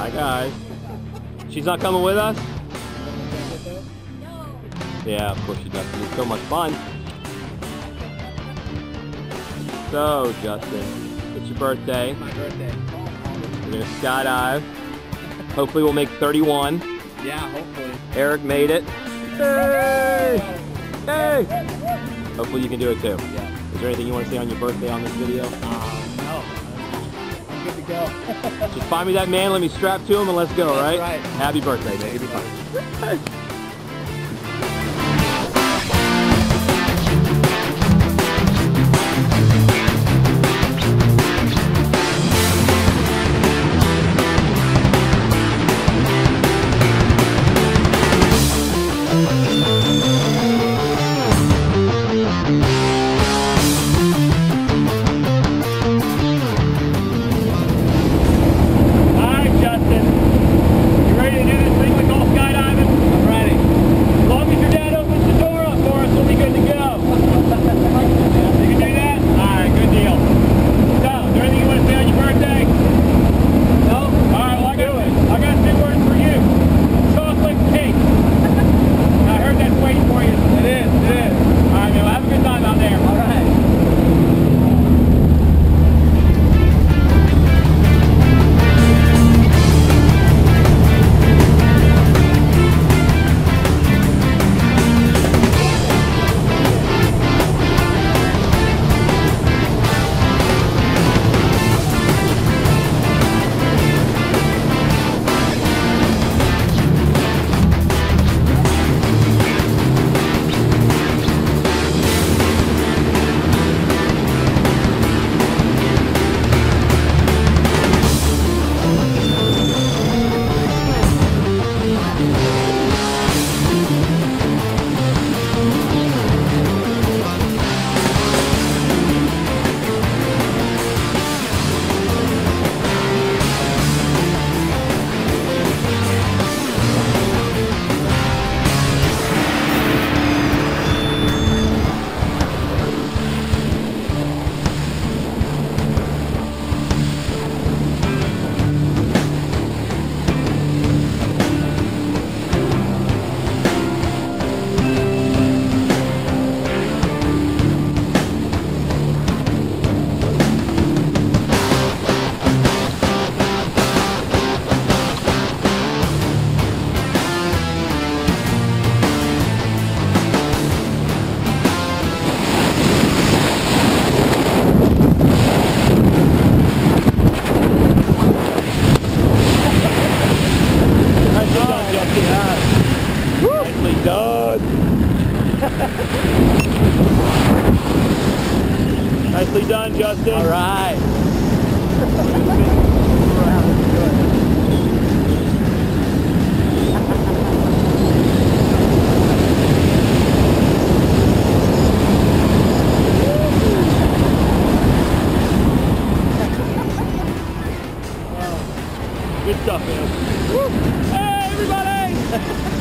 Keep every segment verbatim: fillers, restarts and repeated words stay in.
Bye, guys. She's not coming with us? No. Yeah, of course she does. It's so much fun. So, Justin, it's your birthday. My birthday. We're gonna skydive. Hopefully we'll make thirty-one. Yeah, hopefully. Eric made it. Hey! Hey! Hopefully you can do it too. Yeah. Is there anything you want to say on your birthday on this video? Um, no. I'm good to go. Just find me that man, let me strap to him, and let's go, That's right? right. Happy birthday, baby. Nicely done, Justin. All right. Good stuff, man. Woo. Hey, everybody!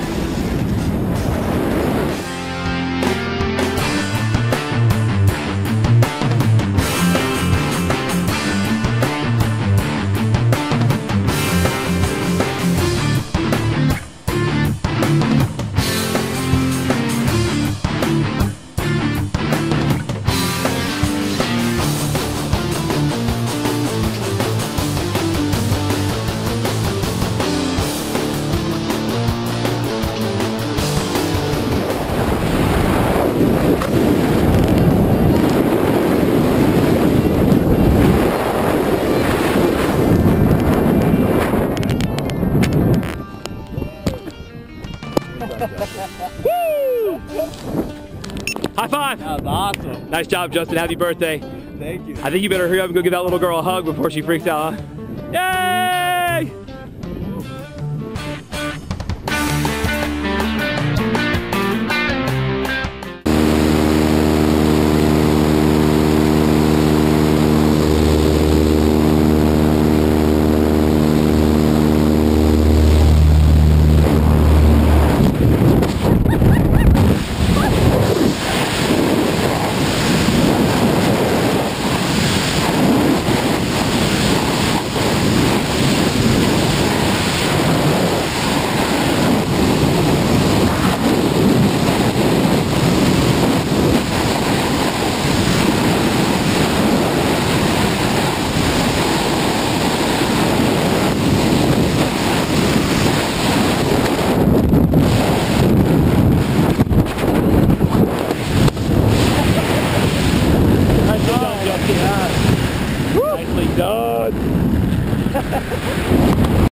Woo! High five! That was awesome. Nice job, Justin. Happy birthday. Thank you. I think you better hurry up and go give that little girl a hug before she freaks out, huh? Yay!